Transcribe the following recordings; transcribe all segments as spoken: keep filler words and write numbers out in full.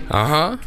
Uh-huh.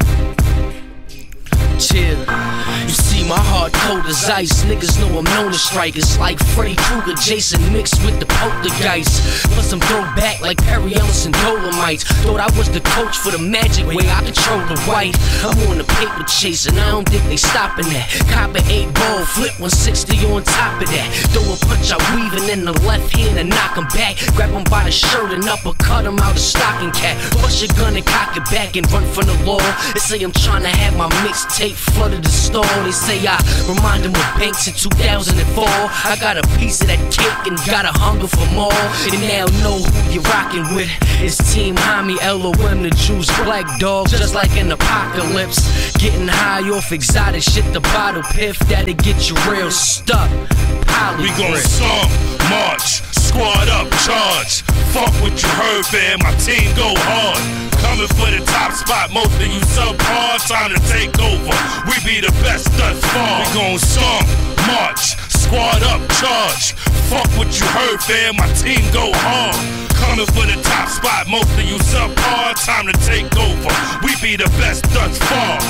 Chill. You see my heart cold as ice. Niggas know I'm known to strike. It's like Freddy Krueger, Jason mixed with the poltergeist. Plus I'm thrown back like Perry Ellis and Dolomites. Thought I was the coach for the Magic way I control the white. I'm on the paper chase and I don't think they stopping that. Copper eight ball, flip one sixty on top of that. Throw a punch, I weave and in the left hand and knock him back. Grab him by the shirt and uppercut him out a stocking cap. Bust your gun and cock it back and run from the law. They say I'm trying to have my mixtape flooded the store. They say I remind them of Banks in two thousand four. I got a piece of that cake and got a hunger for more. And now know who you're rocking with. It's Team Homi, L O M, the Juice Black Dog. Just like an apocalypse. Getting high off exotic shit, the bottle piff. That'll get you real stuck. Poly we gon' stomp, march, squad up, charge. Fuck what you heard, fam, my team go hard. Coming for the top spot, most of you subpar. Time to take over, we be the best thus far. We gon' stomp, march, squad up, charge. Fuck what you heard, fam, my team go hard. Coming for the top spot, most of you subpar. Time to take over, we be the best thus far.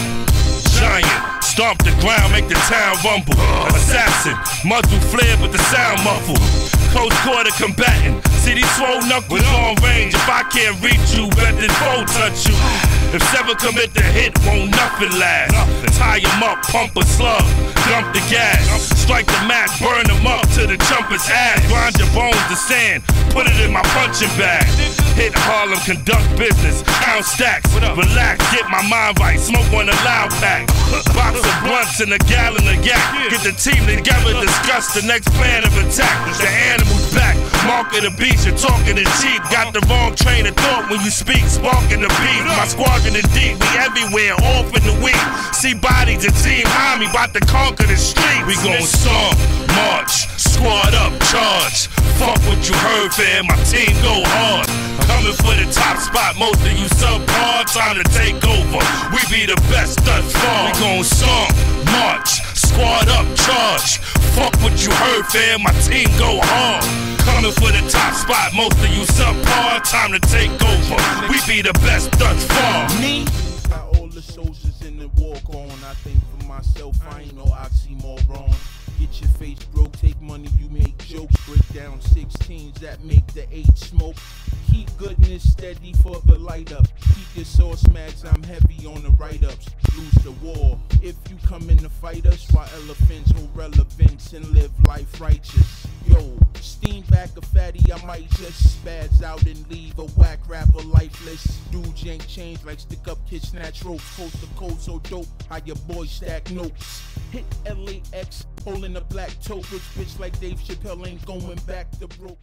Giant, stomp the ground, make the town rumble. Assassin, muzzle flare but the sound muffled. Close quarter combatant, see these swole knuckles on range. If I can't reach you, bet this foe touch you. If Sevah commit the hit, won't nothing last. Tie him up, pump a slug, dump the gas. Strike the match, burn him up to the jumper's ass. Grind your bones to sand, put it in my punching bag. Hit Harlem, conduct business, count stacks. Relax, get my mind right, smoke one a loud pack. Box of blunts and a gallon of yak. Get the team together, discuss the next plan of attack. The animal's back, mark of the beast, you're talking to cheap. Got the wrong train of thought when you speak, sparking the beat. My squadron is deep, we everywhere, off in the week. See bodies and Team Homi, bout to conquer the street. We gon' stomp, march, squad up, charge. Fuck what you heard, fam, my team go hard. Coming for the top spot, most of you subpar. Time to take over, we be the best thus far. We gon' stomp, march, squad up, charge. Fuck what you heard, fam, my team go hard. Coming for the top spot, most of you subpar. Time to take over, we be the best thus far. Me? Got all the soldiers in the war on. I think for myself, I ain't no oxymoron. Get your face broke, take money, you make jokes. Break down sixteens that make the eight smoke. Keep goodness steady for the light up. Keep your sauce mags, I'm heavy on the write-ups. Lose the war if you come in to fight us. While elephants hold relevance and live life righteous. Yo, steam back a fatty, I might just spaz out and leave a whack rapper lifeless. Dudes ain't changed like stick up kids snatch ropes. Coast to coast so dope, how your boy stack notes. Hit L A X, holding a black tote. Rich bitch like Dave Chappelle ain't going back to broke.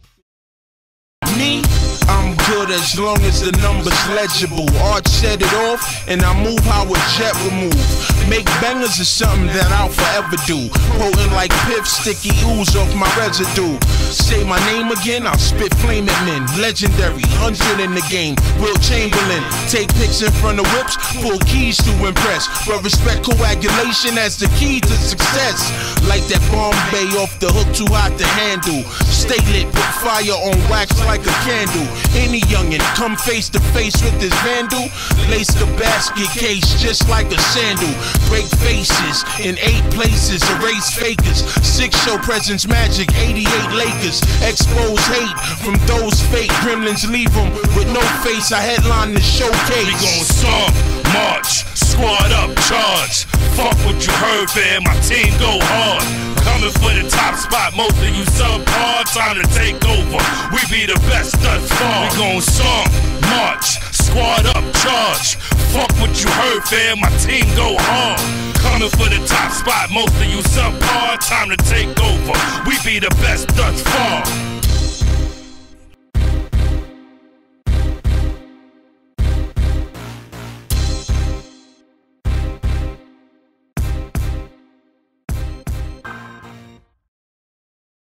Me? I'm good as long as the number's legible. Arch set it off, and I move how a jet would move. Make bangers is something that I'll forever do. Potent like Piff, sticky ooze off my residue. Say my name again, I'll spit flame at men. Legendary, hundred in the game. Will Chamberlain, take pics in front of whips, pull keys to impress. But respect coagulation as the key to success. Like that Bombay off the hook, too hot to handle. Stay lit, put fire on wax like a candle. Any youngin' come face to face with this vandal. Lace the basket case just like a sandal. Break faces in eight places, erase fakers. Six show presence magic, eighty-eight Lakers. Expose hate from those fake gremlins, leave them with no face. I headline the showcase. We gon' stomp, march, squad up, charge. Fuck what you heard, fam, my team go hard. Coming for the top spot, most of you subpar. Time to take over, we be the best thus far. We gon' stomp, march, squad up, charge. Fuck what you heard, fam, my team go hard. Coming for the top spot, most of you subpar. Time to take over, we be the best thus far.